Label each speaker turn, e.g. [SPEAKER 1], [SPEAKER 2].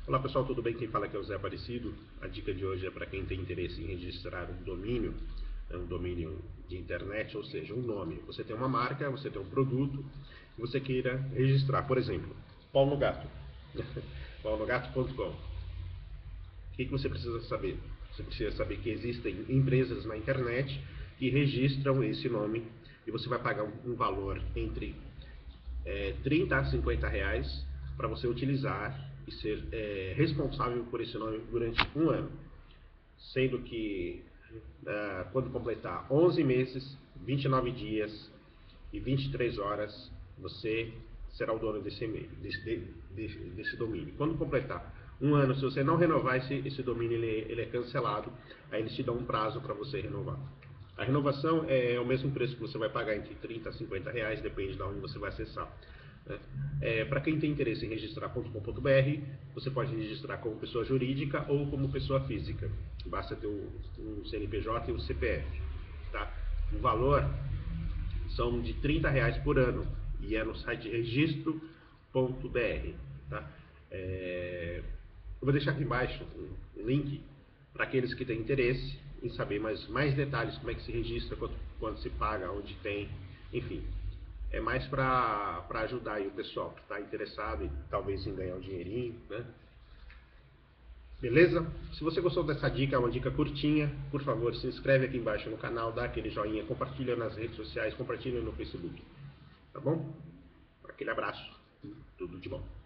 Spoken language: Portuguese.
[SPEAKER 1] Olá pessoal, tudo bem? Quem fala aqui é o Zé Aparecido. A dica de hoje é para quem tem interesse em registrar um domínio de internet, ou seja, um nome. Você tem uma marca, você tem um produto, e você queira registrar, por exemplo, Pau no Gato, paunogato.com. O que você precisa saber? Você precisa saber que existem empresas na internet que registram esse nome e você vai pagar um valor entre 30 a 50 reais para você utilizar e ser responsável por esse nome durante um ano. Sendo que quando completar 11 meses, 29 dias e 23 horas, você será o dono desse domínio. Quando completar um ano, se você não renovar esse domínio, ele é cancelado. Aí eles te dão um prazo para você renovar. A renovação é o mesmo preço que você vai pagar, entre 30 a 50 reais, depende de onde você vai acessar. Para quem tem interesse em registrar.com.br, você pode registrar como pessoa jurídica ou como pessoa física. Basta ter um CNPJ e um CPF. Tá? O valor são de 30 reais por ano e é no site registro.br. Tá? Eu vou deixar aqui embaixo um link para aqueles que têm interesse em saber mais detalhes, como é que se registra, quanto se paga, onde tem, enfim. É mais para ajudar aí o pessoal que está interessado talvez em ganhar um dinheirinho, né? Beleza? Se você gostou dessa dica, é uma dica curtinha, por favor, se inscreve aqui embaixo no canal, dá aquele joinha, compartilha nas redes sociais, compartilha no Facebook. Tá bom? Aquele abraço, tudo de bom.